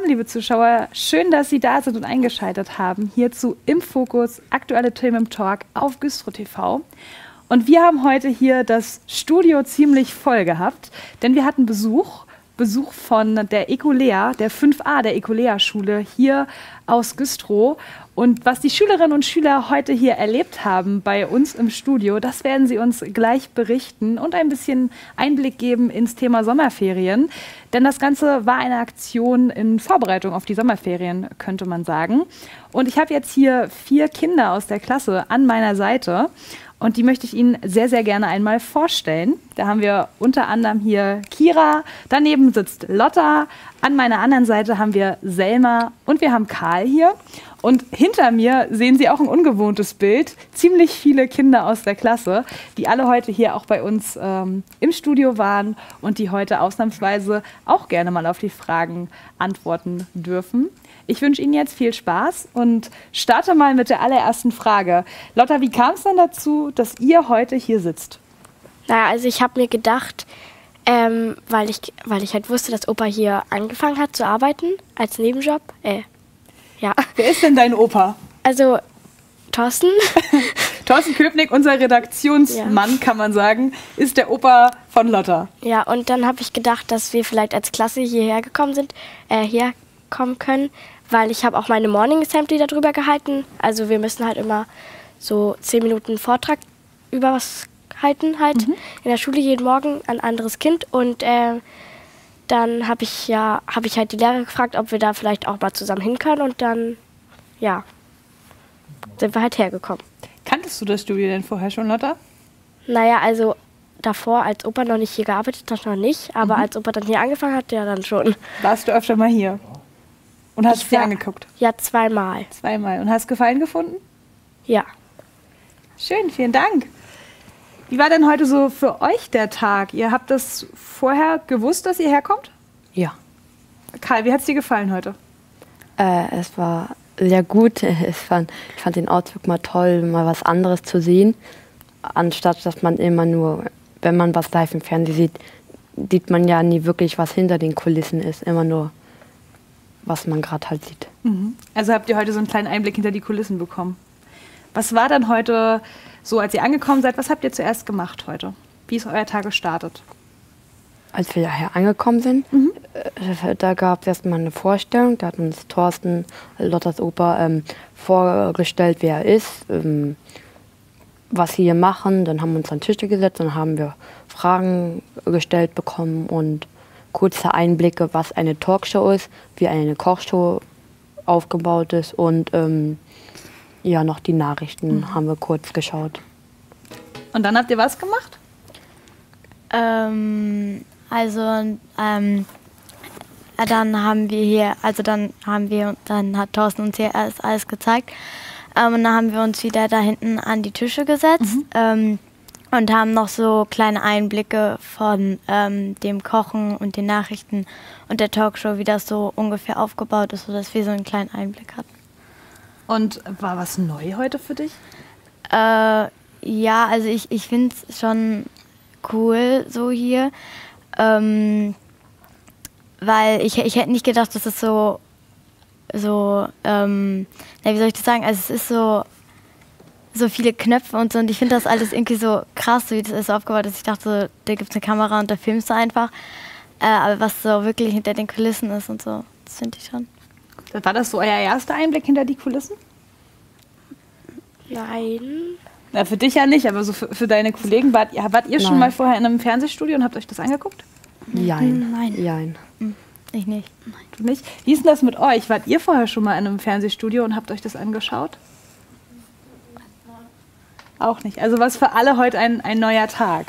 liebe Zuschauer. Schön, dass Sie da sind und eingeschaltet haben. Hierzu im Fokus aktuelle Themen im Talk auf Güstrow TV. Und wir haben heute hier das Studio ziemlich voll gehabt, denn wir hatten Besuch von der Ecolea, der 5a der Ecolea-Schule hier aus Güstrow. Und was die Schülerinnen und Schüler heute hier erlebt haben bei uns im Studio, das werden sie uns gleich berichten und ein bisschen Einblick geben ins Thema Sommerferien. Denn das Ganze war eine Aktion in Vorbereitung auf die Sommerferien, könnte man sagen. Und ich habe jetzt hier 4 Kinder aus der Klasse an meiner Seite. Und die möchte ich Ihnen sehr, sehr gerne einmal vorstellen. Da haben wir unter anderem hier Kira, daneben sitzt Lotta, an meiner anderen Seite haben wir Selma und wir haben Karl hier. Und hinter mir sehen Sie auch ein ungewohntes Bild. Ziemlich viele Kinder aus der Klasse, die alle heute hier auch bei uns im Studio waren und die heute ausnahmsweise auch gerne mal auf die Fragen antworten dürfen. Ich wünsche Ihnen jetzt viel Spaß und starte mal mit der allerersten Frage. Lotta, wie kam es denn dazu, dass ihr heute hier sitzt? Naja, also ich habe mir gedacht, weil ich halt wusste, dass Opa hier angefangen hat zu arbeiten als Nebenjob. Ja. Wer ist denn dein Opa? Also Thorsten. Thorsten Köpnick, unser Redaktionsmann, ja, kann man sagen, ist der Opa von Lotta. Ja, und dann habe ich gedacht, dass wir vielleicht als Klasse hierher kommen können, weil ich habe auch meine Morning Assembly darüber gehalten. Also wir müssen halt immer so 10 Minuten Vortrag über was halten in der Schule jeden Morgen an ein anderes Kind. Und dann habe ich halt die Lehrer gefragt, ob wir da vielleicht auch mal zusammen hin können. Und dann, ja, sind wir halt hergekommen. Kanntest du das Studio denn vorher schon, Lotta? Naja, also davor, als Opa noch nicht hier gearbeitet hat, noch nicht. Aber als Opa dann hier angefangen hat, ja dann schon. Warst du öfter mal hier? Und hast es dir angeguckt? Ja, 2-mal. 2-mal. Und hast Gefallen gefunden? Ja. Schön, vielen Dank. Wie war denn heute so für euch der Tag? Ihr habt das vorher gewusst, dass ihr herkommt? Ja. Karl, wie hat es dir gefallen heute? Es war sehr gut. Ich fand den Ausflug mal toll, mal was anderes zu sehen. Anstatt, dass man immer nur, wenn man was live im Fernsehen sieht man ja nie wirklich, was hinter den Kulissen ist. Immer nur, was man gerade halt sieht. Also habt ihr heute so einen kleinen Einblick hinter die Kulissen bekommen. Was war dann heute so, als ihr angekommen seid? Was habt ihr zuerst gemacht heute? Wie ist euer Tag gestartet? Als wir daher angekommen sind, da gab es erstmal eine Vorstellung. Da hat uns Thorsten, Lottas Opa, vorgestellt, wer er ist, was sie hier machen. Dann haben wir uns an Tische gesetzt und haben wir Fragen gestellt bekommen und kurze Einblicke, was eine Talkshow ist, wie eine Kochshow aufgebaut ist und ja, noch die Nachrichten haben wir kurz geschaut. Und dann habt ihr was gemacht? Dann hat Thorsten uns hier alles gezeigt. Und dann haben wir uns wieder da hinten an die Tische gesetzt und haben noch so kleine Einblicke von dem Kochen und den Nachrichten und der Talkshow, wie das so ungefähr aufgebaut ist, sodass wir so einen kleinen Einblick hatten. Und war was neu heute für dich? Ja, also ich finde es schon cool so hier, weil ich hätte nicht gedacht, dass es wie soll ich das sagen, also es ist so viele Knöpfe und so und ich finde das alles irgendwie so krass, wie das ist aufgebaut ist. Ich dachte, da gibt es eine Kamera und da filmst du einfach, aber was so wirklich hinter den Kulissen ist und so, das finde ich schon. War das so euer erster Einblick hinter die Kulissen? Nein. Na, für dich ja nicht, aber so für deine Kollegen. Wart ihr schon mal vorher in einem Fernsehstudio und habt euch das angeguckt? Nein. Ich nicht. Nein. Du nicht? Wie ist denn das mit euch? Wart ihr vorher schon mal in einem Fernsehstudio und habt euch das angeschaut? Auch nicht. Also was für alle heute ein neuer Tag.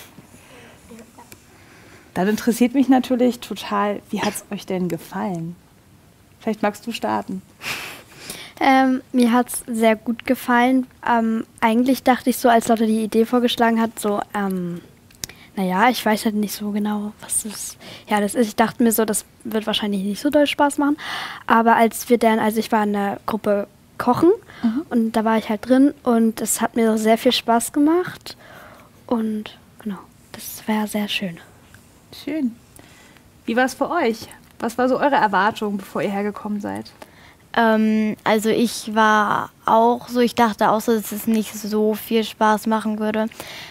Dann interessiert mich natürlich total, wie hat es euch denn gefallen? Vielleicht magst du starten. Mir hat es sehr gut gefallen. Eigentlich dachte ich so, als Lotte die Idee vorgeschlagen hat, so, naja, ich weiß halt nicht so genau, was das ist. Ich dachte mir so, das wird wahrscheinlich nicht so doll Spaß machen. Aber ich war in der Gruppe Kochen und da war ich halt drin und es hat mir sehr viel Spaß gemacht. Und genau, das war sehr schön. Schön. Wie war es für euch? Was war so eure Erwartung, bevor ihr hergekommen seid? Also ich war auch so, ich dachte auch so, dass es nicht so viel Spaß machen würde.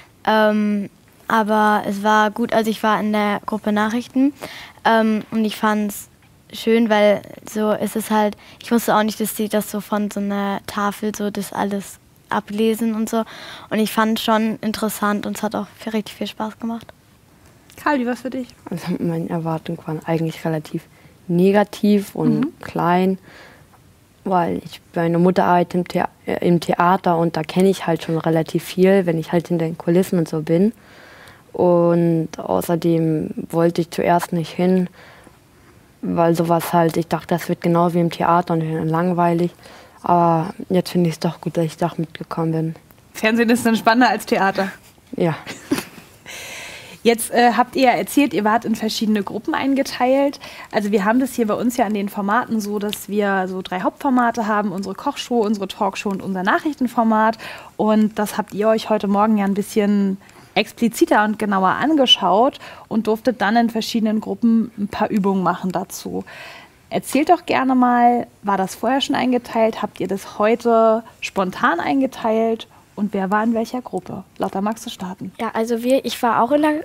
Aber es war gut, also ich war in der Gruppe Nachrichten und ich fand es schön, weil so ist es halt, ich wusste auch nicht, dass sie das so von so einer Tafel so das alles ablesen und so. Und ich fand es schon interessant und es hat auch richtig viel Spaß gemacht. Karl, wie war es für dich? Also meine Erwartungen waren eigentlich relativ negativ und klein, weil ich meine Mutter arbeitet im Theater und da kenne ich halt schon relativ viel, wenn ich halt in den Kulissen und so bin. Und außerdem wollte ich zuerst nicht hin, weil sowas halt, ich dachte, das wird genau wie im Theater und langweilig. Aber jetzt finde ich es doch gut, dass ich doch mitgekommen bin. Fernsehen ist dann spannender als Theater. Ja. Jetzt habt ihr ja erzählt, ihr wart in verschiedene Gruppen eingeteilt. Also wir haben das hier bei uns ja an den Formaten so, dass wir so 3 Hauptformate haben. Unsere Kochshow, unsere Talkshow und unser Nachrichtenformat. Und das habt ihr euch heute Morgen ja ein bisschen expliziter und genauer angeschaut und durftet dann in verschiedenen Gruppen ein paar Übungen machen dazu. Erzählt doch gerne mal, war das vorher schon eingeteilt? Habt ihr das heute spontan eingeteilt? Und wer war in welcher Gruppe? Lotta, magst du starten? Ja, also ich war auch in der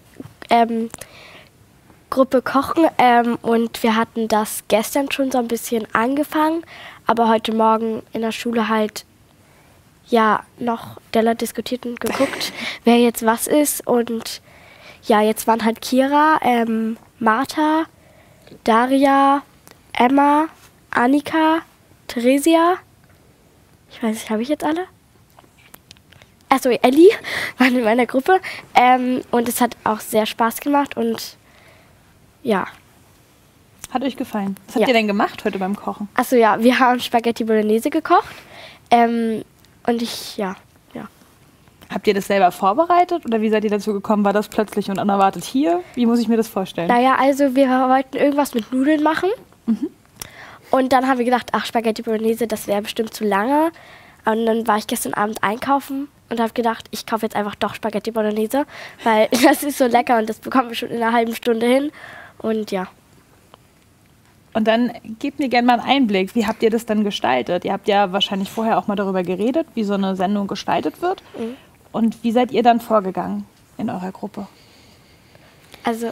Gruppe Kochen und wir hatten das gestern schon so ein bisschen angefangen, aber heute Morgen in der Schule halt ja noch diskutiert und geguckt, wer jetzt was ist. Und ja, jetzt waren halt Kira, Martha, Daria, Emma, Annika, Theresia. Ich weiß nicht, habe ich jetzt alle? Achso, Elli waren in meiner Gruppe. Und es hat auch sehr Spaß gemacht und ja. Hat euch gefallen? Was habt ihr denn gemacht heute beim Kochen? Achso, ja, wir haben Spaghetti Bolognese gekocht. Und ja. Habt ihr das selber vorbereitet oder wie seid ihr dazu gekommen? War das plötzlich und unerwartet hier? Wie muss ich mir das vorstellen? Naja, also wir wollten irgendwas mit Nudeln machen. Und dann haben wir gedacht, ach, Spaghetti Bolognese, das wäre bestimmt zu lange. Und dann war ich gestern Abend einkaufen und habe gedacht, ich kaufe jetzt einfach doch Spaghetti Bolognese, weil das ist so lecker und das bekommen wir schon in einer halben Stunde hin. Und ja. Und dann gebt mir gerne mal einen Einblick. Wie habt ihr das dann gestaltet? Ihr habt ja wahrscheinlich vorher auch mal darüber geredet, wie so eine Sendung gestaltet wird. Und wie seid ihr dann vorgegangen in eurer Gruppe? Also,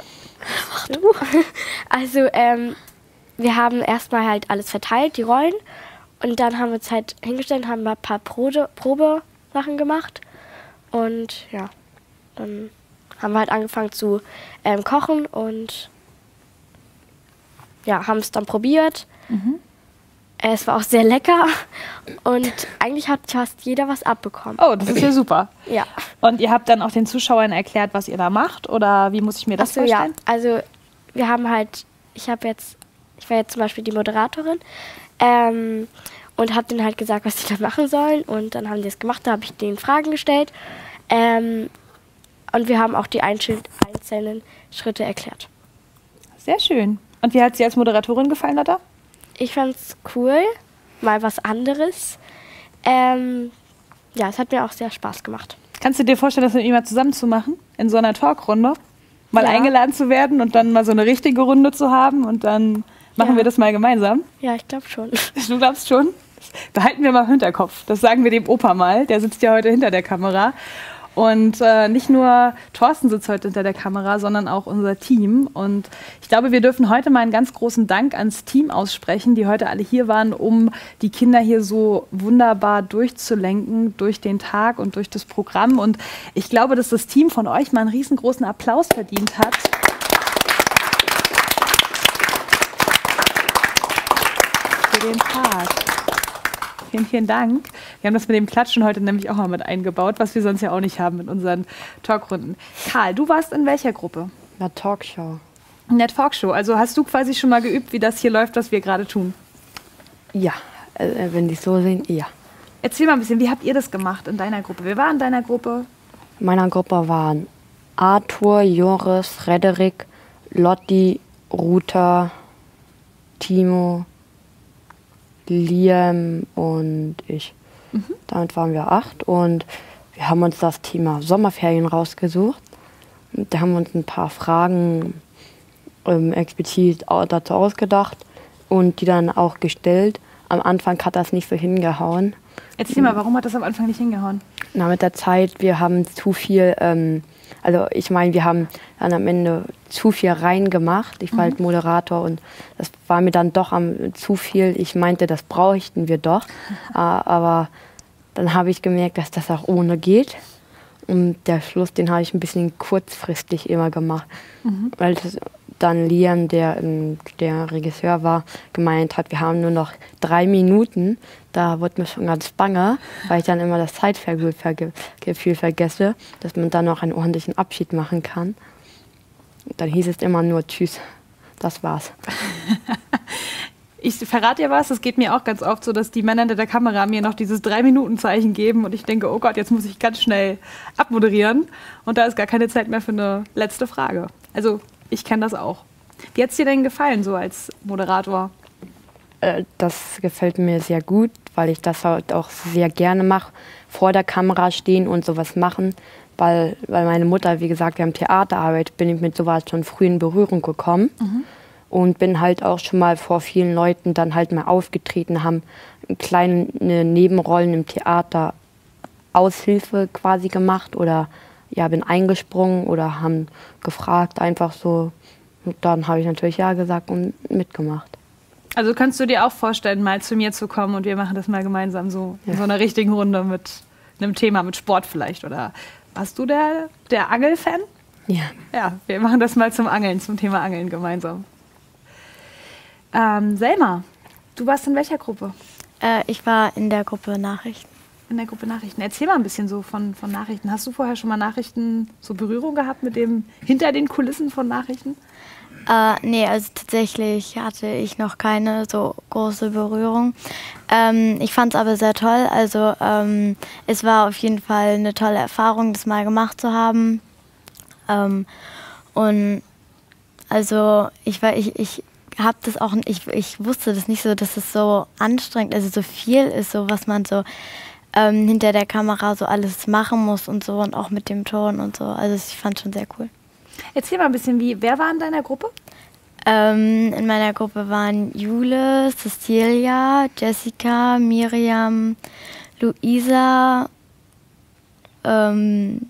wir haben erstmal halt alles verteilt, die Rollen. Und dann haben wir uns halt hingestellt und haben mal ein paar Probesachen gemacht. Und ja, dann haben wir halt angefangen zu kochen und ja, haben es dann probiert. Es war auch sehr lecker und eigentlich hat fast jeder was abbekommen. Oh, das ist ja super. Ja. Und ihr habt dann auch den Zuschauern erklärt, was ihr da macht? Oder wie muss ich mir das vorstellen? Ja, also wir haben halt, ich war jetzt zum Beispiel die Moderatorin und habe denen halt gesagt, was sie da machen sollen. Und dann haben die es gemacht, da habe ich denen Fragen gestellt. Und wir haben auch die einzelnen Schritte erklärt. Sehr schön. Und wie hat es dir als Moderatorin gefallen, Lotta? Ich fand's cool, mal was anderes. Ja, es hat mir auch sehr Spaß gemacht. Kannst du dir vorstellen, das mit jemand zusammen zu machen? In so einer Talkrunde? Mal Ja. eingeladen zu werden und dann mal so eine richtige Runde zu haben und dann machen wir das mal gemeinsam? Ja, ich glaube schon. Du glaubst schon? Das behalten wir mal im Hinterkopf. Das sagen wir dem Opa mal. Der sitzt ja heute hinter der Kamera. Und nicht nur Thorsten sitzt heute hinter der Kamera, sondern auch unser Team. Und ich glaube, wir dürfen heute mal einen ganz großen Dank ans Team aussprechen, die heute alle hier waren, um die Kinder hier so wunderbar durchzulenken durch den Tag und durch das Programm. Und ich glaube, dass das Team von euch mal einen riesengroßen Applaus verdient hat. Für den Tag. Vielen, vielen Dank. Wir haben das mit dem Klatschen heute nämlich auch mal mit eingebaut, was wir sonst ja auch nicht haben in unseren Talkrunden. Karl, du warst in welcher Gruppe? In der Talkshow. In der Talkshow. Also hast du quasi schon mal geübt, wie das hier läuft, was wir gerade tun? Ja, wenn die so sehen, ja. Erzähl mal ein bisschen, wie habt ihr das gemacht in deiner Gruppe? Wer war in deiner Gruppe? In meiner Gruppe waren Arthur, Joris, Frederik, Lotti, Ruta, Timo, Liam und ich. Damit waren wir 8 und wir haben uns das Thema Sommerferien rausgesucht. Und da haben wir uns ein paar Fragen explizit dazu ausgedacht und die dann auch gestellt. Am Anfang hat das nicht so hingehauen. Erzähl mal, warum hat das am Anfang nicht hingehauen? Na, mit der Zeit, wir haben zu viel, also ich meine, wir haben dann am Ende zu viel reingemacht. Ich war halt Moderator und das war mir dann doch zu viel. Ich meinte, das bräuchten wir doch. Aber dann habe ich gemerkt, dass das auch ohne geht. Und der Schluss, den habe ich ein bisschen kurzfristig immer gemacht. Weil das dann Liam, der Regisseur war, gemeint hat, wir haben nur noch 3 Minuten. Da wurde mir schon ganz bange, weil ich dann immer das Zeitgefühl vergesse, dass man dann noch einen ordentlichen Abschied machen kann. Dann hieß es immer nur Tschüss, das war's. Ich verrate dir was, es geht mir auch ganz oft so, dass die Männer hinter der Kamera mir noch dieses 3-Minuten-Zeichen geben und ich denke, oh Gott, jetzt muss ich ganz schnell abmoderieren und da ist gar keine Zeit mehr für eine letzte Frage. Also ich kenne das auch. Wie hat es dir denn gefallen, so als Moderator? Das gefällt mir sehr gut, weil ich das halt auch sehr gerne mache, vor der Kamera stehen und sowas machen, weil meine Mutter, wie gesagt, wir haben Theater arbeitet, bin ich mit sowas schon früh in Berührung gekommen und bin halt auch schon mal vor vielen Leuten dann halt mal aufgetreten, haben kleine Nebenrollen im Theater, Aushilfe quasi gemacht oder ja, bin eingesprungen oder haben gefragt, einfach so. Und dann habe ich natürlich ja gesagt und mitgemacht. Also kannst du dir auch vorstellen, mal zu mir zu kommen und wir machen das mal gemeinsam so in so einer richtigen Runde mit einem Thema, mit Sport vielleicht? Oder warst du der Angel-Fan? Ja. Ja, wir machen das mal zum Thema Angeln gemeinsam. Selma, du warst in welcher Gruppe? Ich war in der Gruppe Nachrichten. In der Gruppe Nachrichten. Erzähl mal ein bisschen so von Nachrichten. Hast du vorher schon mal Nachrichten, so Berührung gehabt mit dem hinter den Kulissen von Nachrichten? Nee, also tatsächlich hatte ich noch keine so große Berührung. Ich fand es aber sehr toll. Also es war auf jeden Fall eine tolle Erfahrung, das mal gemacht zu haben. Und also ich habe das auch, ich wusste das nicht so, dass es so anstrengend, also so viel ist, so was man so hinter der Kamera so alles machen muss und so und auch mit dem Ton und so. Also ich fand es schon sehr cool. Erzähl mal ein bisschen, wer war in deiner Gruppe? In meiner Gruppe waren Jule, Cecilia, Jessica, Miriam, Luisa, mir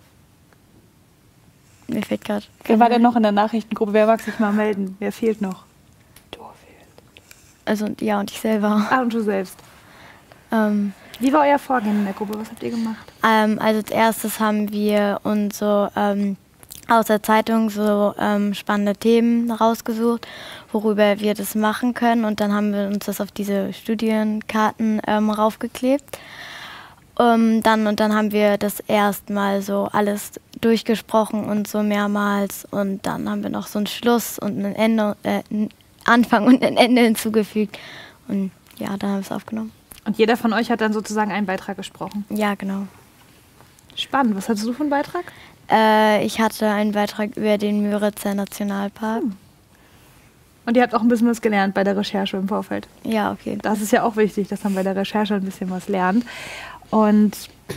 fehlt gerade. Wer war denn noch in der Nachrichtengruppe? Wer mag sich mal melden? Wer fehlt noch? Du fehlst. Also ja, und ich selber. Ah, und du selbst. Wie war euer Vorgehen in der Gruppe? Was habt ihr gemacht? Also als erstes haben wir uns so aus der Zeitung so spannende Themen rausgesucht, worüber wir das machen können. Und dann haben wir uns das auf diese Studienkarten raufgeklebt. Dann haben wir das erstmal so alles durchgesprochen und so mehrmals. Und dann haben wir noch so einen Schluss und ein Ende, einen Anfang und ein Ende hinzugefügt. Und ja, dann haben wir es aufgenommen. Und jeder von euch hat dann sozusagen einen Beitrag gesprochen? Ja, genau. Spannend. Was hattest du für einen Beitrag? Ich hatte einen Beitrag über den Müritzer Nationalpark. Und ihr habt auch ein bisschen was gelernt bei der Recherche im Vorfeld? Ja, auf jeden Fall. Das ist ja auch wichtig, dass man bei der Recherche ein bisschen was lernt. Und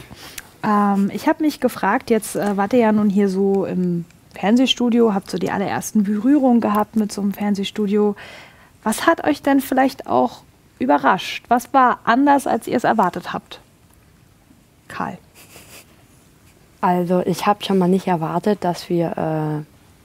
ich habe mich gefragt, jetzt wart ihr ja nun hier so im Fernsehstudio, habt so die allerersten Berührungen gehabt mit so einem Fernsehstudio. Was hat euch denn vielleicht auch überrascht? Was war anders, als ihr es erwartet habt? Karl. Also ich habe schon mal nicht erwartet, dass wir,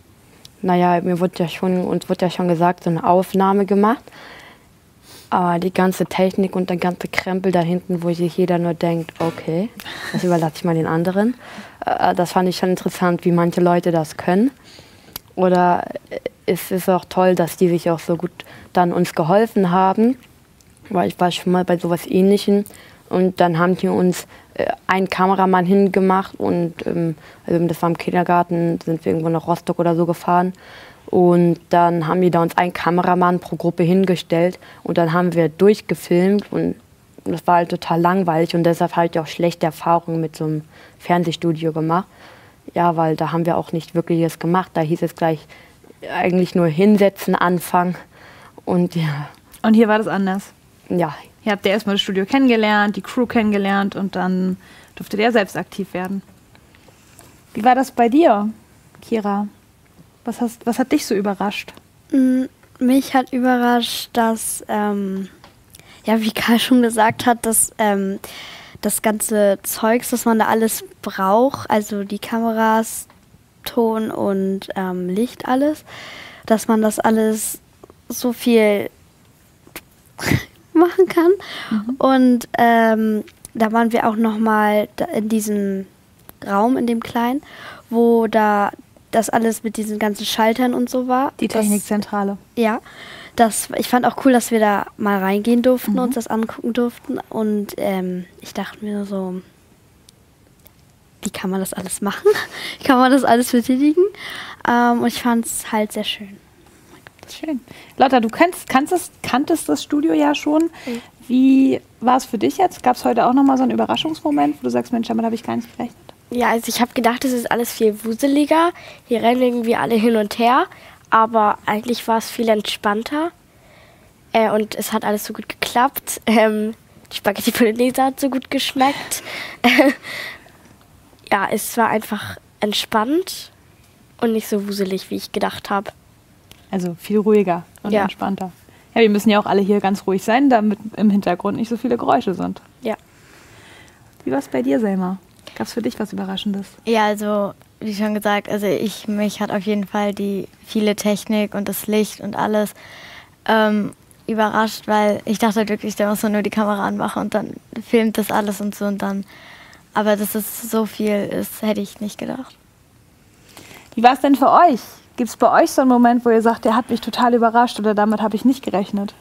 uns wurde ja schon gesagt, so eine Aufnahme gemacht. Aber die ganze Technik und der ganze Krempel da hinten, wo sich jeder nur denkt, okay, das überlasse ich mal den anderen. Das fand ich schon interessant, wie manche Leute das können. Oder es ist auch toll, dass die sich auch so gut dann uns geholfen haben. Weil ich war schon mal bei sowas Ähnlichem. Und dann haben die uns einen Kameramann hingemacht und also das war im Kindergarten, sind wir irgendwo nach Rostock oder so gefahren. Und dann haben die da uns einen Kameramann pro Gruppe hingestellt und dann haben wir durchgefilmt und das war halt total langweilig und deshalb habe ich auch schlechte Erfahrungen mit so einem Fernsehstudio gemacht. Ja, weil da haben wir auch nicht wirkliches gemacht. Da hieß es gleich eigentlich nur hinsetzen, anfangen und ja. Und hier war das anders? Ja. Ihr habt ja erstmal das Studio kennengelernt, die Crew kennengelernt und dann durftet ihr selbst aktiv werden. Wie war das bei dir, Kira? Was hat dich so überrascht? Mich hat überrascht, dass, wie Karl schon gesagt hat, dass das ganze Zeugs, das man da alles braucht, also die Kameras, Ton und Licht, alles, dass man das alles so viel machen kann. Und da waren wir auch nochmal in diesem Raum, in dem kleinen, wo da das alles mit diesen ganzen Schaltern und so war. Die Technikzentrale. Ja, ich fand auch cool, dass wir da mal reingehen durften, uns das angucken durften. Und ich dachte mir so, wie kann man das alles machen? Wie kann man das alles betätigen? Und ich fand es halt sehr schön. Schön. Lotta, du kanntest das Studio ja schon. Wie war es für dich jetzt? Gab es heute auch nochmal so einen Überraschungsmoment, wo du sagst, Mensch, damit habe ich gar nicht gerechnet? Ja, also ich habe gedacht, es ist alles viel wuseliger. Hier rennen irgendwie alle hin und her. Aber eigentlich war es viel entspannter. Und es hat alles so gut geklappt. Die Spaghetti Bolognese hat so gut geschmeckt. Ja, es war einfach entspannt und nicht so wuselig, wie ich gedacht habe. Also viel ruhiger und entspannter. Ja, wir müssen ja auch alle hier ganz ruhig sein, damit im Hintergrund nicht so viele Geräusche sind. Ja. Wie war es bei dir, Selma? Gab es für dich was Überraschendes? Ja, also wie schon gesagt, also mich hat auf jeden Fall die viele Technik und das Licht und alles überrascht, weil ich dachte halt wirklich, der muss nur die Kamera anmachen und dann filmt das alles und so und dann. Aber dass es so viel ist, hätte ich nicht gedacht. Wie war es denn für euch? Gibt es bei euch so einen Moment, wo ihr sagt, der hat mich total überrascht oder damit habe ich nicht gerechnet?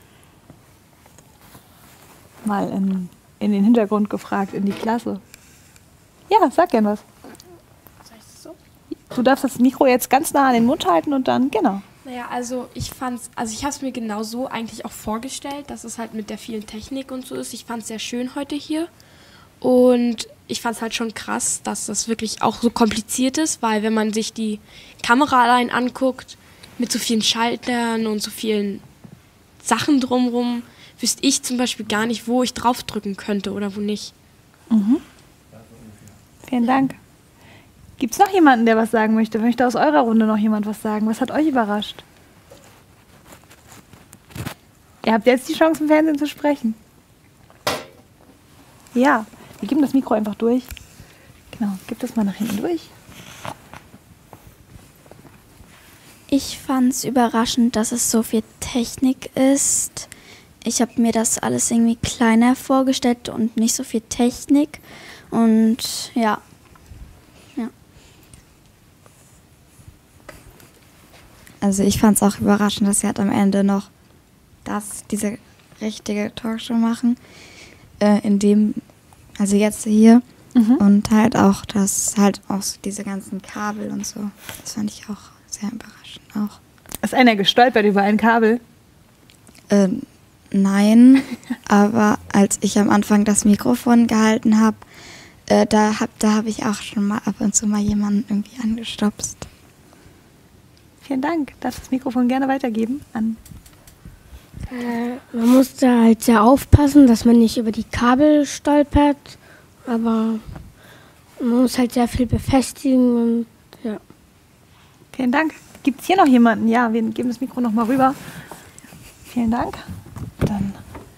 Mal in den Hintergrund gefragt, in die Klasse. Ja, sag gern was. Sag ich das so? Du darfst das Mikro jetzt ganz nah an den Mund halten und dann, genau. Naja, also ich habe es mir genau so eigentlich auch vorgestellt, dass es halt mit der vielen Technik und so ist. Ich fand es sehr schön heute hier. Und ich fand es halt schon krass, dass das wirklich auch so kompliziert ist, weil wenn man sich die Kamera allein anguckt, mit so vielen Schaltern und so vielen Sachen drumherum, wüsste ich zum Beispiel gar nicht, wo ich draufdrücken könnte oder wo nicht. Vielen Dank. Gibt es noch jemanden, der was sagen möchte? Möchte aus eurer Runde noch jemand was sagen? Was hat euch überrascht? Ihr habt jetzt die Chance, im Fernsehen zu sprechen. Ja, wir geben das Mikro einfach durch. Genau, gib das mal nach hinten durch. Ich fand es überraschend, dass es so viel Technik ist. Ich habe mir das alles irgendwie kleiner vorgestellt und nicht so viel Technik. Und ja. Also ich fand es auch überraschend, dass sie halt am Ende noch diese richtige Talkshow machen. Also jetzt hier. Und halt auch, dass halt auch so diese ganzen Kabel und so. Das fand ich auch sehr überraschend auch. Ist einer gestolpert über ein Kabel? Nein, aber als ich am Anfang das Mikrofon gehalten habe, da hab ich auch schon mal ab und zu mal jemanden irgendwie angestupst. Vielen Dank. Darf das Mikrofon gerne weitergeben an. Man muss da halt sehr aufpassen, dass man nicht über die Kabel stolpert, aber man muss halt sehr viel befestigen und ja. Vielen Dank. Gibt es hier noch jemanden? Ja, wir geben das Mikro noch mal rüber. Vielen Dank. Dann.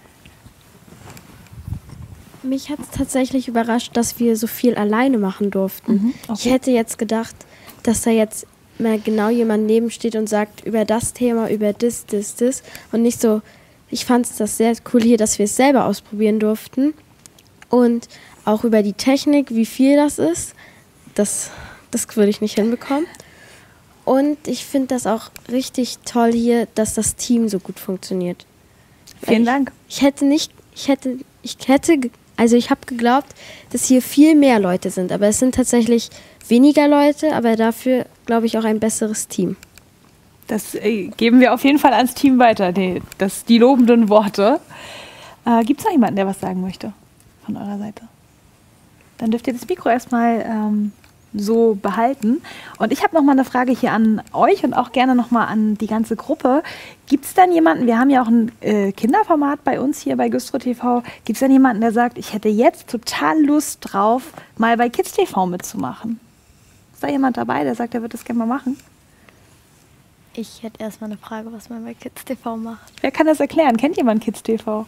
Mich hat es tatsächlich überrascht, dass wir so viel alleine machen durften. Okay. Ich hätte jetzt gedacht, dass da jetzt mal genau jemand nebensteht und sagt über das Thema, über das und nicht so. Ich fand das sehr cool hier, dass wir es selber ausprobieren durften und auch über die Technik, wie viel das ist. Das würde ich nicht hinbekommen. Und ich finde das auch richtig toll hier, dass das Team so gut funktioniert. Vielen Dank. Ich habe geglaubt, dass hier viel mehr Leute sind, aber es sind tatsächlich weniger Leute, aber dafür, glaube ich, auch ein besseres Team. Das geben wir auf jeden Fall ans Team weiter, die lobenden Worte. Gibt es noch jemanden, der was sagen möchte von eurer Seite? Dann dürft ihr das Mikro erstmal so behalten. Und ich habe noch mal eine Frage hier an euch und auch gerne noch mal an die ganze Gruppe. Gibt es denn jemanden, wir haben ja auch ein Kinderformat bei uns hier bei Güstrow TV, gibt es denn jemanden, der sagt, ich hätte jetzt total Lust drauf, mal bei Kids TV mitzumachen? Ist da jemand dabei, der sagt, er wird das gerne mal machen? Ich hätte erstmal eine Frage, was man bei Kids TV macht. Wer kann das erklären? Kennt jemand Kids TV?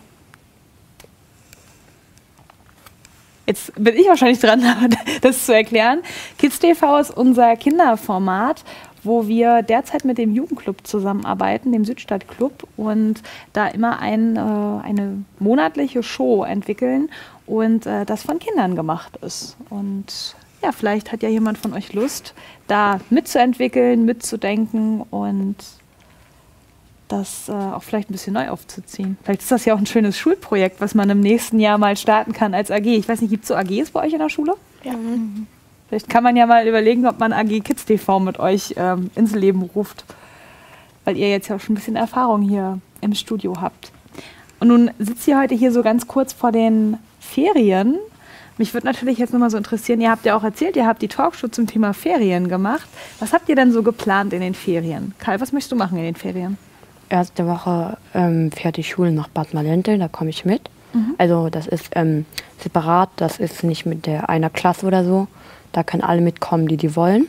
Jetzt bin ich wahrscheinlich dran, das zu erklären. Kids TV ist unser Kinderformat, wo wir derzeit mit dem Jugendclub zusammenarbeiten, dem Südstadtclub, und da immer eine monatliche Show entwickeln und das von Kindern gemacht ist. Und ja, vielleicht hat ja jemand von euch Lust, da mitzuentwickeln, mitzudenken und das auch vielleicht ein bisschen neu aufzuziehen. Vielleicht ist das ja auch ein schönes Schulprojekt, was man im nächsten Jahr mal starten kann als AG. Ich weiß nicht, gibt es so AGs bei euch in der Schule? Ja. Vielleicht kann man ja mal überlegen, ob man AG Kids TV mit euch ins Leben ruft, weil ihr jetzt ja auch schon ein bisschen Erfahrung hier im Studio habt. Und nun sitzt ihr heute hier so ganz kurz vor den Ferien. Mich würde natürlich jetzt nochmal so interessieren, ihr habt ja auch erzählt, ihr habt die Talkshow zum Thema Ferien gemacht. Was habt ihr denn so geplant in den Ferien? Kai, was möchtest du machen in den Ferien? Erste Woche fährt die Schule nach Bad Marlentel, da komme ich mit. Also das ist separat, das ist nicht mit einer Klasse oder so. Da können alle mitkommen, die wollen.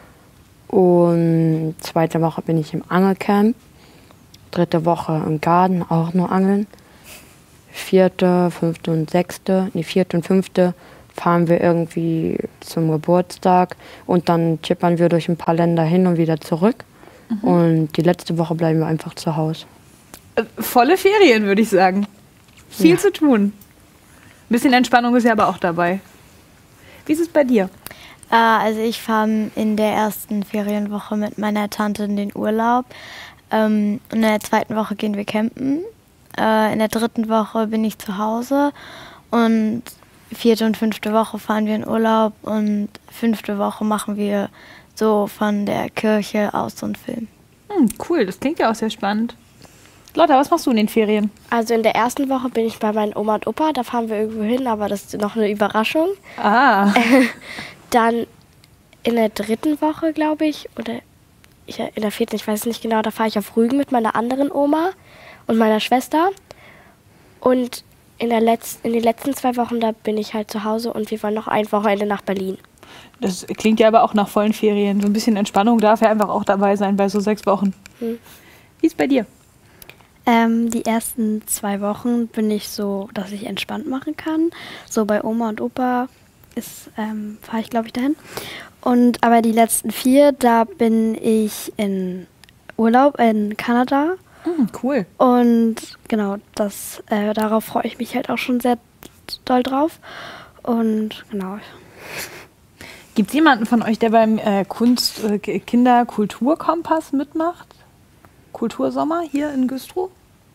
Und zweite Woche bin ich im Angelcamp. Dritte Woche im Garten, auch nur angeln. Vierte und fünfte fahren wir irgendwie zum Geburtstag und dann chippern wir durch ein paar Länder hin und wieder zurück. Und die letzte Woche bleiben wir einfach zu Hause. Volle Ferien, würde ich sagen. Viel zu tun. Ein bisschen Entspannung ist ja aber auch dabei. Wie ist es bei dir? Also ich fahre in der ersten Ferienwoche mit meiner Tante in den Urlaub. Und in der zweiten Woche gehen wir campen. In der dritten Woche bin ich zu Hause. Und vierte und fünfte Woche fahren wir in Urlaub. Und fünfte Woche machen wir so von der Kirche aus so einen Film. Cool, das klingt ja auch sehr spannend. Lotta, was machst du in den Ferien? Also in der ersten Woche bin ich bei meinen Oma und Opa, da fahren wir irgendwo hin, aber das ist noch eine Überraschung. Ah. Dann in der dritten Woche, glaube ich, oder in der vierten, ich weiß es nicht genau, da fahre ich auf Rügen mit meiner anderen Oma und meiner Schwester. Und in den letzten 2 Wochen, da bin ich halt zu Hause und wir wollen noch ein Wochenende nach Berlin. Das klingt ja aber auch nach vollen Ferien. So ein bisschen Entspannung darf ja einfach auch dabei sein bei so 6 Wochen. Wie ist es bei dir? Die ersten 2 Wochen bin ich so, dass ich entspannt machen kann. So bei Oma und Opa fahre ich, glaube ich, dahin. Aber die letzten 4, da bin ich in Urlaub in Kanada. Cool. Und genau, darauf freue ich mich halt auch schon sehr doll drauf. Und genau. Gibt es jemanden von euch, der beim Kinder-Kulturkompass mitmacht? Kultursommer hier in Güstrow?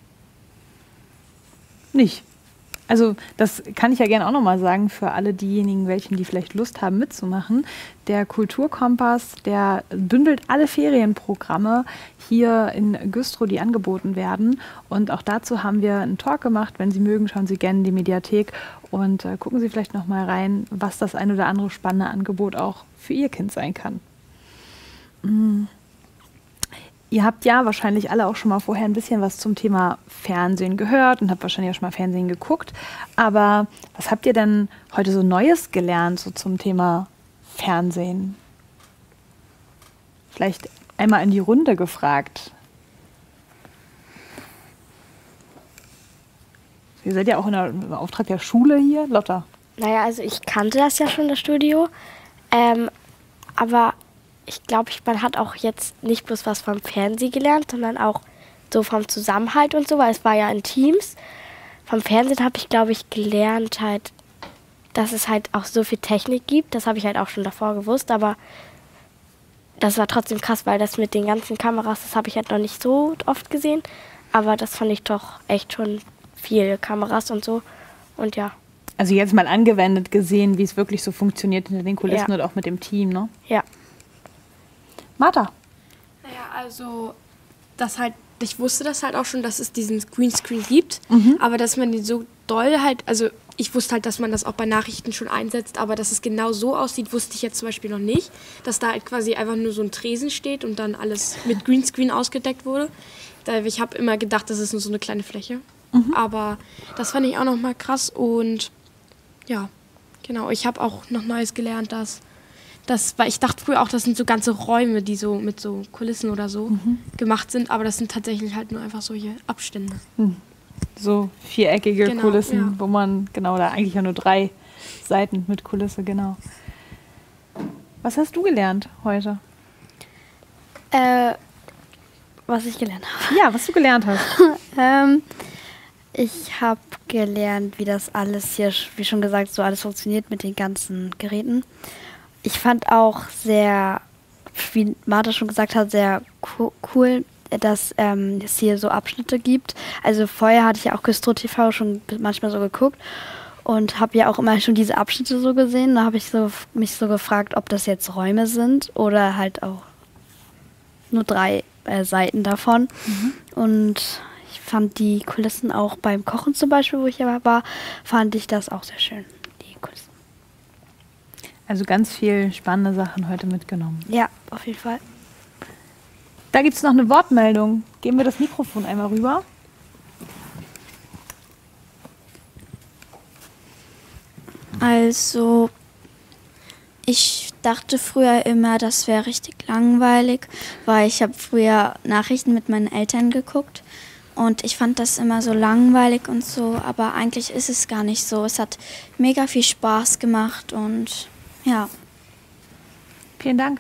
Nicht. Also das kann ich ja gerne auch nochmal sagen für alle diejenigen, die vielleicht Lust haben mitzumachen. Der Kulturkompass, der bündelt alle Ferienprogramme hier in Güstrow, die angeboten werden. Und auch dazu haben wir einen Talk gemacht. Wenn Sie mögen, schauen Sie gerne in die Mediathek und gucken Sie vielleicht nochmal rein, was das ein oder andere spannende Angebot auch für Ihr Kind sein kann. Ihr habt ja wahrscheinlich alle auch schon mal vorher ein bisschen was zum Thema Fernsehen gehört und habt wahrscheinlich auch schon mal Fernsehen geguckt. Aber was habt ihr denn heute so Neues gelernt so zum Thema Fernsehen? Vielleicht einmal in die Runde gefragt. Ihr seid ja auch im Auftrag der Schule hier, Lotta. Naja, also ich kannte das ja schon, das Studio. Aber ich glaube, man hat auch jetzt nicht bloß was vom Fernsehen gelernt, sondern auch so vom Zusammenhalt und so, weil es war ja in Teams. Vom Fernsehen habe ich, glaube ich, gelernt halt, dass es halt auch so viel Technik gibt. Das habe ich halt auch schon davor gewusst, aber das war trotzdem krass, weil das mit den ganzen Kameras, das habe ich halt noch nicht so oft gesehen. Aber das fand ich doch echt schon viele Kameras und so. Und ja. Also jetzt mal angewendet gesehen, wie es wirklich so funktioniert hinter den Kulissen und auch mit dem Team, ne? Ja. Martha? Naja, also ich wusste das halt auch schon, dass es diesen Greenscreen gibt, aber dass man den so doll halt, also ich wusste halt, dass man das auch bei Nachrichten schon einsetzt, aber dass es genau so aussieht, wusste ich jetzt zum Beispiel noch nicht, dass da halt quasi einfach nur so ein Tresen steht und dann alles mit Greenscreen ausgedeckt wurde. Ich habe immer gedacht, das ist nur so eine kleine Fläche, aber das fand ich auch nochmal krass und ja, genau, ich habe auch noch Neues gelernt, dass Weil ich dachte früher auch, das sind so ganze Räume, die so mit so Kulissen oder so gemacht sind, aber das sind tatsächlich halt nur einfach solche Abstände. So viereckige Genau, Kulissen, ja. wo man, genau, da eigentlich ja nur 3 Seiten mit Kulisse, genau. Was hast du gelernt heute? Was ich gelernt habe. Ja, was du gelernt hast. Ich habe gelernt, wie das alles hier, wie schon gesagt, so alles funktioniert mit den ganzen Geräten. Ich fand auch sehr, wie Martha schon gesagt hat, sehr cool, dass es hier so Abschnitte gibt. Also vorher hatte ich ja auch Güstrow TV schon manchmal so geguckt und habe ja auch immer schon diese Abschnitte so gesehen. Da habe ich mich so gefragt, ob das jetzt Räume sind oder halt auch nur 3 Seiten davon. Und ich fand die Kulissen auch beim Kochen zum Beispiel, wo ich ja war, fand ich das auch sehr schön, die Kulissen. Also ganz viel spannende Sachen heute mitgenommen. Ja, auf jeden Fall. Da gibt es noch eine Wortmeldung. Geben wir das Mikrofon einmal rüber. Also, ich dachte früher immer, das wäre richtig langweilig, weil ich habe früher Nachrichten mit meinen Eltern geguckt und ich fand das immer so langweilig und so, aber eigentlich ist es gar nicht so. Es hat mega viel Spaß gemacht und ja. Vielen Dank.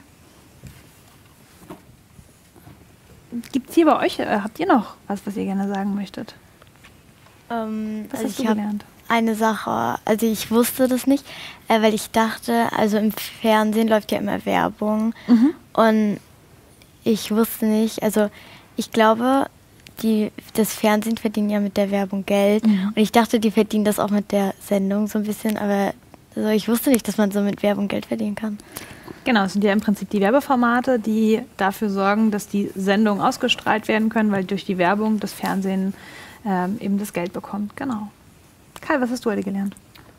Gibt es hier bei euch, habt ihr noch was ihr gerne sagen möchtet? Was also hast du ich habe gelernt? eine Sache, also ich wusste das nicht, weil ich dachte, also im Fernsehen läuft ja immer Werbung und ich wusste nicht, also ich glaube, das Fernsehen verdient ja mit der Werbung Geld und ich dachte, die verdienen das auch mit der Sendung so ein bisschen, aber also ich wusste nicht, dass man so mit Werbung Geld verdienen kann. Genau, es sind ja im Prinzip die Werbeformate, die dafür sorgen, dass die Sendungen ausgestrahlt werden können, weil durch die Werbung das Fernsehen eben das Geld bekommt. Genau. Kai, was hast du heute gelernt?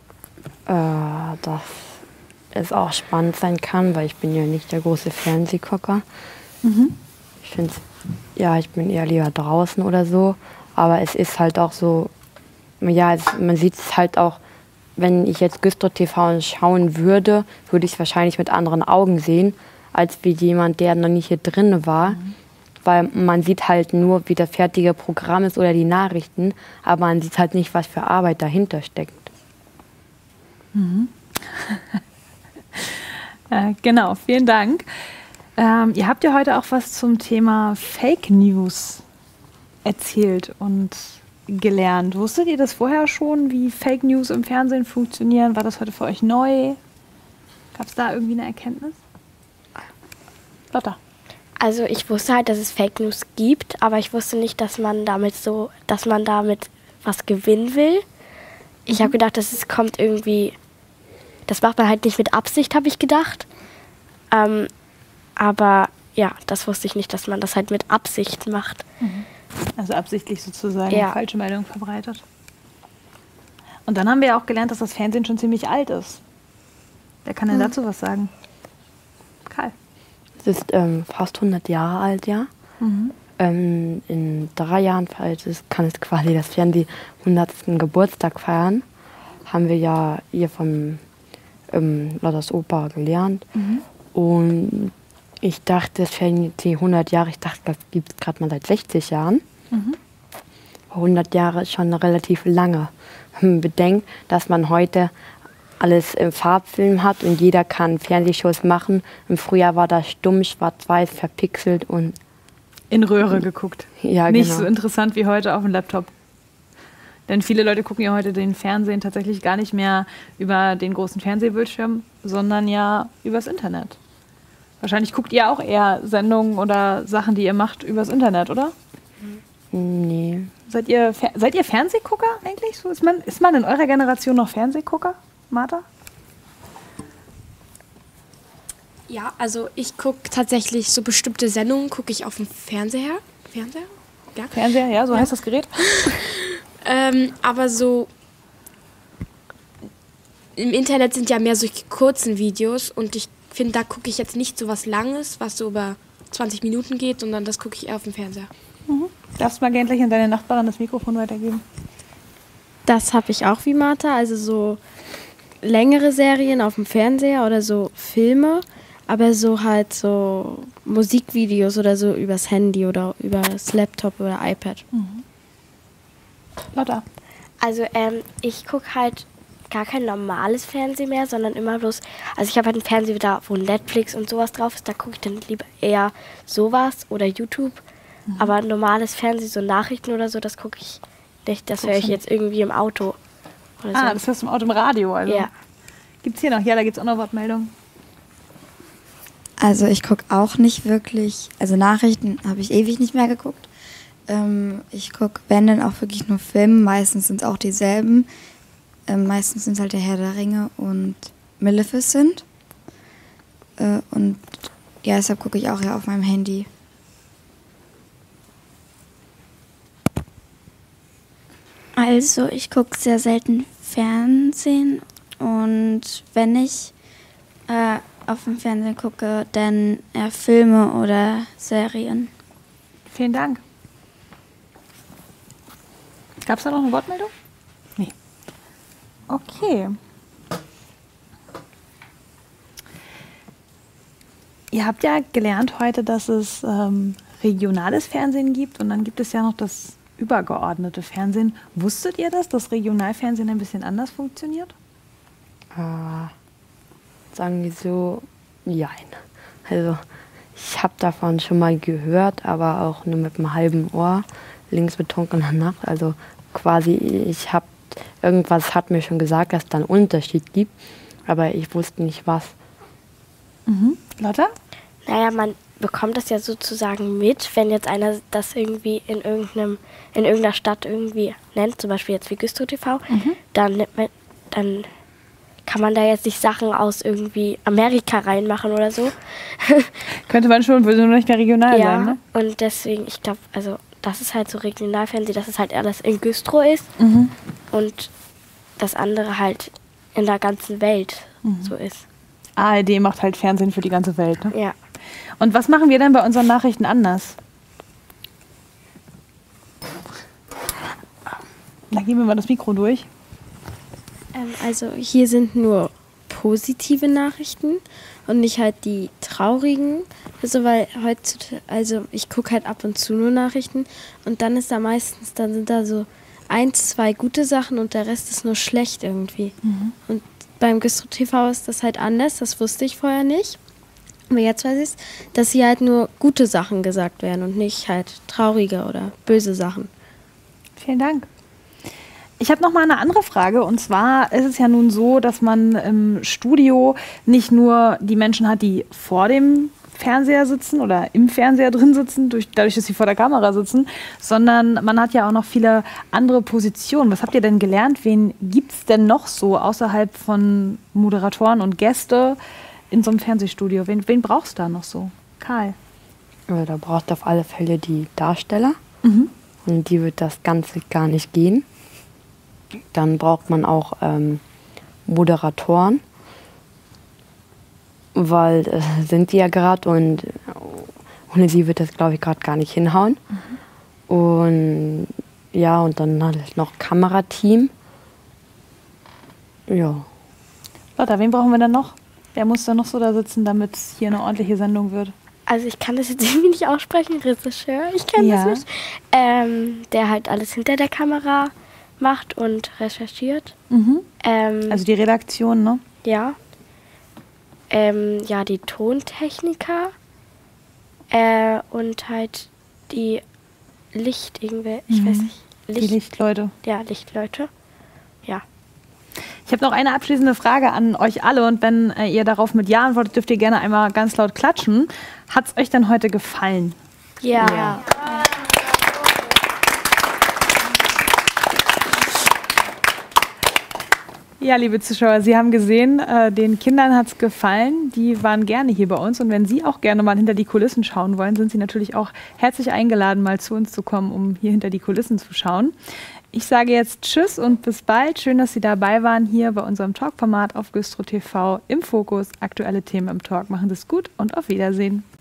Dass es auch spannend sein kann, weil ich bin ja nicht der große Fernsehgucker. Ich finde, ja, ich bin eher lieber draußen oder so, aber es ist halt auch so, ja, man sieht es halt auch, wenn ich jetzt Güstrow TV schauen würde, würde ich es wahrscheinlich mit anderen Augen sehen, als wie jemand, der noch nicht hier drin war. Weil man sieht halt nur, wie das fertige Programm ist oder die Nachrichten, aber man sieht halt nicht, was für Arbeit dahinter steckt. Genau, vielen Dank. Ihr habt ja heute auch was zum Thema Fake News erzählt und gelernt. Wusstet ihr das vorher schon, wie Fake News im Fernsehen funktionieren? War das heute für euch neu? Gab es da irgendwie eine Erkenntnis? Lotta. Also ich wusste halt, dass es Fake News gibt, aber ich wusste nicht, dass man damit was gewinnen will. Ich habe gedacht, dass es kommt irgendwie, das macht man halt nicht mit Absicht, habe ich gedacht. Aber ja, das wusste ich nicht, dass man das halt mit Absicht macht. Also absichtlich sozusagen falsche Meldungen verbreitet. Und dann haben wir ja auch gelernt, dass das Fernsehen schon ziemlich alt ist. Wer kann denn dazu was sagen? Karl. Es ist fast 100 Jahre alt, ja. In 3 Jahren kann es quasi das Fernsehen 100. Geburtstag feiern. Haben wir ja hier vom Lotters Opa gelernt. Und ich dachte, das Fernsehen 100 Jahre, ich dachte, das gibt es gerade mal seit 60 Jahren. 100 Jahre ist schon relativ lange. Wenn man bedenkt, dass man heute alles im Farbfilm hat und jeder kann Fernsehshows machen. Im Frühjahr war das stumm, schwarz-weiß, verpixelt und in Röhre geguckt. Ja, nicht genau. So interessant wie heute auf dem Laptop. Denn viele Leute gucken ja heute den Fernsehen tatsächlich gar nicht mehr über den großen Fernsehbildschirm, sondern ja übers Internet. Wahrscheinlich guckt ihr auch eher Sendungen oder Sachen, die ihr macht, übers Internet, oder? Nee. Seid ihr Fernsehgucker eigentlich? So, ist man in eurer Generation noch Fernsehgucker, Martha? Ja, also ich gucke tatsächlich so bestimmte Sendungen, gucke ich auf dem Fernseher. Fernseher? Ja. Fernseher, ja, so heißt das Gerät. Aber so im Internet sind ja mehr solche kurzen Videos und ich finde, da gucke ich jetzt nicht so was Langes, was so über 20 Minuten geht, sondern das gucke ich eher auf dem Fernseher. Darfst du mal gleich an deine Nachbarin das Mikrofon weitergeben? Das habe ich auch wie Martha, also so längere Serien auf dem Fernseher oder so Filme. aber so halt so Musikvideos oder so übers Handy oder übers Laptop oder iPad. Lotta. Also ich gucke halt gar kein normales Fernsehen mehr, sondern immer bloß, also ich habe halt einen Fernseher da, wo Netflix und sowas drauf ist, da gucke ich dann lieber eher sowas oder YouTube. Aber normales Fernsehen, so Nachrichten oder so, das gucke ich nicht, das höre ich jetzt irgendwie im Auto. Oder so. Das hörst du im Auto im Radio, also. Ja. Gibt's hier noch? Ja, da gibt's auch noch Wortmeldungen. Also ich gucke auch nicht wirklich, also Nachrichten habe ich ewig nicht mehr geguckt. Ich gucke, wenn dann auch wirklich nur Filme, meistens sind es auch dieselben. Meistens sind es halt der Herr der Ringe und Maleficent. Und ja, deshalb gucke ich auch ja auf meinem Handy. Also ich gucke sehr selten Fernsehen und wenn ich auf dem Fernsehen gucke, dann eher Filme oder Serien. Vielen Dank. Gab es da noch eine Wortmeldung? Nee. Okay. Ihr habt ja gelernt heute, dass es regionales Fernsehen gibt und dann gibt es ja noch das übergeordnete Fernsehen. Wusstet ihr das, dass Regionalfernsehen ein bisschen anders funktioniert? Sagen wir so, nein. Also ich habe davon schon mal gehört, aber auch nur mit einem halben Ohr, links betrunkener Nacht. Also quasi, irgendwas hat mir schon gesagt, dass es da einen Unterschied gibt, aber ich wusste nicht was. Lotta? Naja, man bekommt das ja sozusagen mit, wenn jetzt einer das irgendwie in irgendeiner Stadt irgendwie nennt, zum Beispiel jetzt wie Güstrow TV, dann kann man da jetzt nicht Sachen aus irgendwie Amerika reinmachen oder so. Könnte man schon, würde nur nicht mehr regional sein, ne? Und deswegen, ich glaube, also das ist halt so Regionalfernsehen, dass es halt alles in Güstrow ist und das andere halt in der ganzen Welt so ist. ARD macht halt Fernsehen für die ganze Welt, ne? Ja. Und was machen wir denn bei unseren Nachrichten anders? Da gehen wir mal das Mikro durch. Also hier sind nur positive Nachrichten und nicht halt die traurigen. Also weil heutzutage, also ich gucke halt ab und zu nur Nachrichten und dann sind da so 1, 2 gute Sachen und der Rest ist nur schlecht irgendwie. Und beim Güstrow TV ist das halt anders, das wusste ich vorher nicht. Aber jetzt weiß ich, dass hier halt nur gute Sachen gesagt werden und nicht halt traurige oder böse Sachen. Vielen Dank. Ich habe noch mal eine andere Frage und zwar ist es ja nun so, dass man im Studio nicht nur die Menschen hat, die vor dem Fernseher sitzen oder im Fernseher drin sitzen, dadurch, dass sie vor der Kamera sitzen, sondern man hat ja auch noch viele andere Positionen. Was habt ihr denn gelernt? Wen gibt es denn noch so außerhalb von Moderatoren und Gäste in so einem Fernsehstudio? Wen brauchst du da noch so? Karl? Ja, da brauchst du auf alle Fälle die Darsteller. Und die wird das Ganze gar nicht gehen. Dann braucht man auch Moderatoren, weil sind die ja gerade und ohne sie wird das, glaube ich, gerade gar nicht hinhauen. Und ja, und dann halt noch Kamerateam. Ja. Lotta, wen brauchen wir denn noch? Wer muss da noch so da sitzen, damit es hier eine ordentliche Sendung wird? Also ich kann das jetzt irgendwie nicht aussprechen, Regisseur, ich kenne das nicht. Der halt alles hinter der Kamera macht und recherchiert. Also die Redaktion, ne? Ja. Ja, die Tontechniker und halt die ich weiß nicht. Die Lichtleute. Ja, Lichtleute. Ja. Ich habe noch eine abschließende Frage an euch alle und wenn ihr darauf mit Ja antwortet, dürft ihr gerne einmal ganz laut klatschen. Hat es euch denn heute gefallen? Ja. Ja, liebe Zuschauer, Sie haben gesehen, den Kindern hat es gefallen. Die waren gerne hier bei uns. Und wenn Sie auch gerne mal hinter die Kulissen schauen wollen, sind Sie natürlich auch herzlich eingeladen, mal zu uns zu kommen, um hier hinter die Kulissen zu schauen. Ich sage jetzt Tschüss und bis bald. Schön, dass Sie dabei waren hier bei unserem Talkformat auf Güstrow TV im Fokus. Aktuelle Themen im Talk. Machen Sie es gut und auf Wiedersehen.